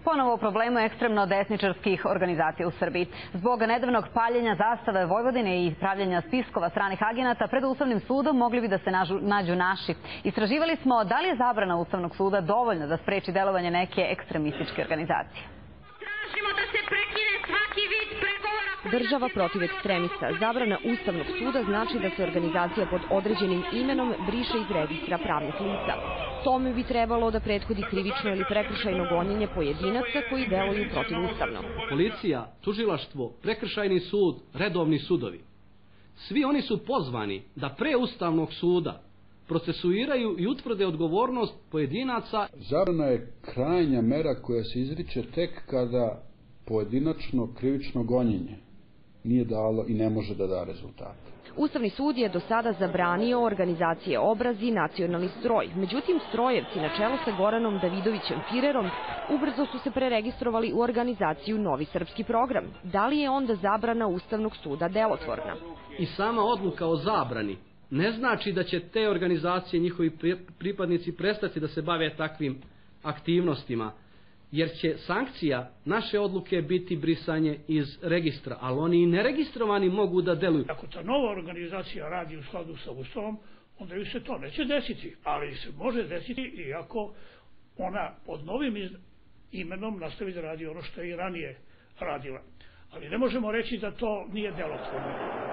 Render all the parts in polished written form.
Ponovo o problemu ekstremno desničarskih organizacija u Srbiji. Zbog nedavnog paljenja zastave Vojvodine i pravljenja spiskova stranih agenata pred Ustavnim sudom mogli bi da se nađu naši. Istraživali smo da li je zabrana Ustavnog suda dovoljna da spreči delovanje neke ekstremističke organizacije. Tražimo da se prekine svaki vid pregovora. Država protiv ekstremista. Zabrana Ustavnog suda znači da se organizacija pod određenim imenom briše iz registra pravnih lica. Tome bi trebalo da prethodi krivično ili prekršajno gonjenje pojedinaca koji deluju protivustavno. Policija, tužilaštvo, prekršajni sud, redovni sudovi. Svi oni su pozvani da pre Ustavnog suda procesuiraju i utvrde odgovornost pojedinaca. Zabrana je krajnja mera koja se izriče tek kada pojedinačno krivično gonjenje nije dalo i ne može da da rezultate. Ustavni sud je do sada zabranio organizacije Obraz i Nacionalni stroj. Međutim, strojevci na čelu sa Goranom Davidovićem Firerom ubrzo su se preregistrovali u organizaciju Novi srpski program. Da li je onda zabrana Ustavnog suda delotvorna? I sama odluka o zabrani ne znači da će te organizacije, njihovi pripadnici prestati da se bave takvim aktivnostima, jer će sankcija naše odluke biti brisanje iz registra, ali oni i neregistrovani mogu da deluju. Ako ta nova organizacija radi u skladu sa Ustavom, onda ju se to neće desiti, ali se može desiti i ako ona pod novim imenom nastavi da radi ono što je i ranije radila. Ali ne možemo reći da to nije delotvorno.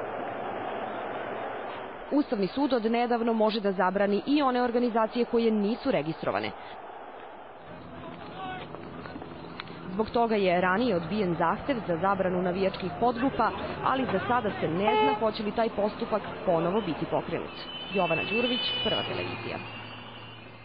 Ustavni sud od nedavno može da zabrani i one organizacije koje nisu registrovane. Zbog toga je ranije odbijen zahtev za zabranu navijačkih podgrupa, ali za sada se ne zna hoće li taj postupak ponovo biti pokrenut. Jovana Đurović, Prva televizija.